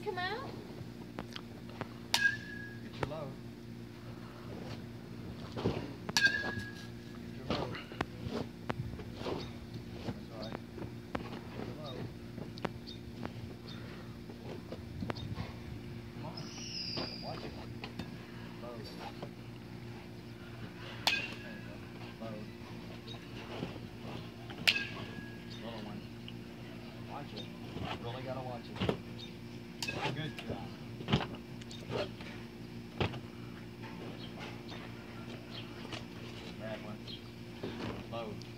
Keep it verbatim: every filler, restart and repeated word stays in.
come out? Get your load. Get your load. That's right. Get your load. Come on. Watch it. Load. There you go. Load. Little one. Watch it. Really gotta watch it. Good job. Bad one. Load.